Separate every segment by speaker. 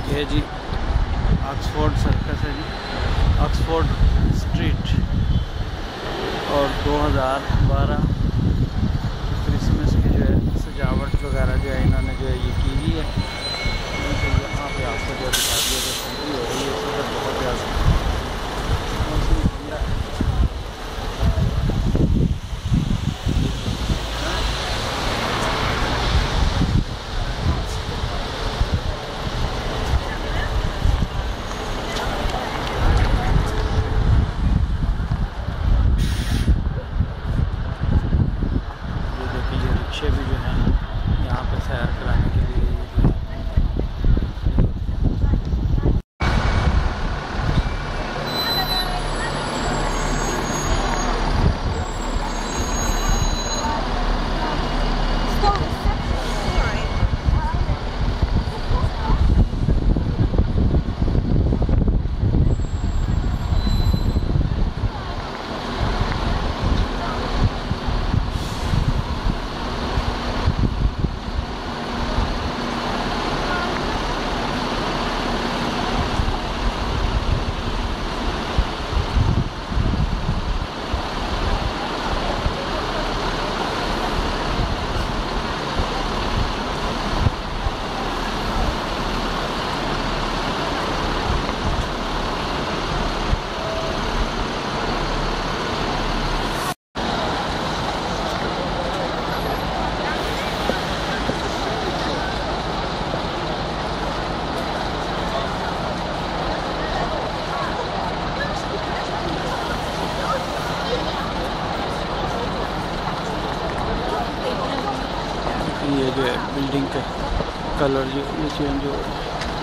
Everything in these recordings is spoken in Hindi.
Speaker 1: ये जी ऑक्सफोर्ड सर्कस है जी, ऑक्सफोर्ड स्ट्रीट। और 2012 क्रिसमस की जो है सजावट वगैरह जो है इन्होंने जो है ये की हुई है। यहाँ पे आपको जो दिखा दिया जो ठंडी हो रही है इस वक्त बहुत ज़्यादा। रिक्शे भी जो है यहाँ पे सैर कराने के लिए ये जो है बिल्डिंग का कलर जो ये चेंज हो रहा है।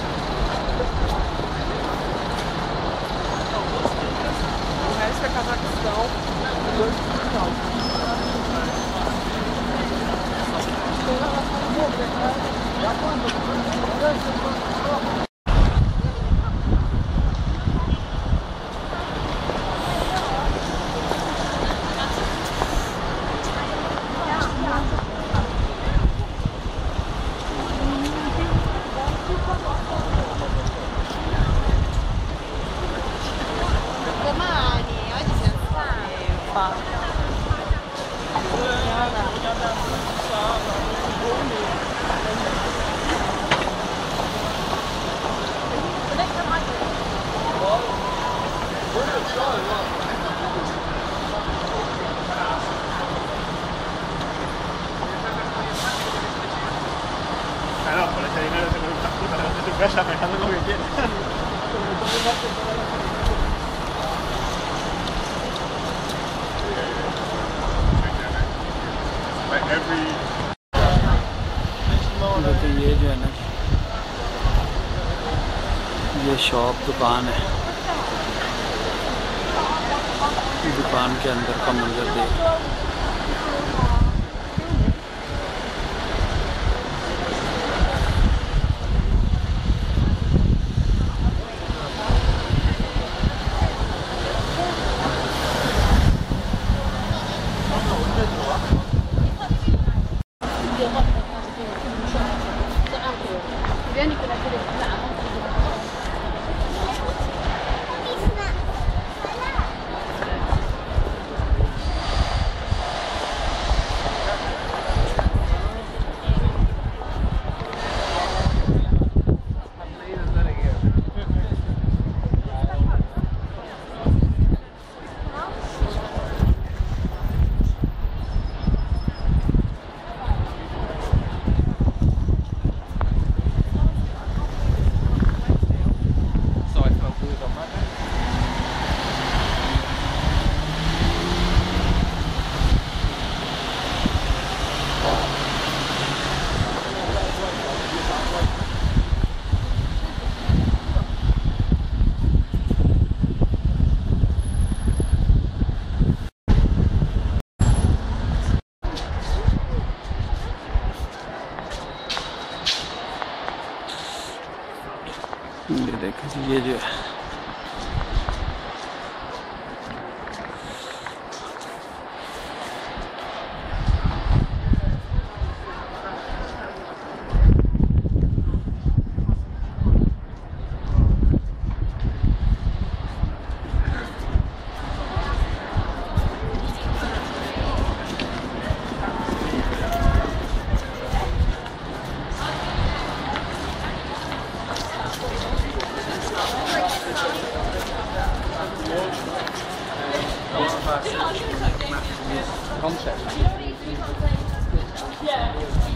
Speaker 2: Claro, por ese dinero se compra una puta de tu casa pensando lo que quieres.
Speaker 1: देखिए ये जो है ना ये शॉप दुकान है, दुकान के अंदर का मंजर देख। ये देखिए ये जो है Komm, Chef.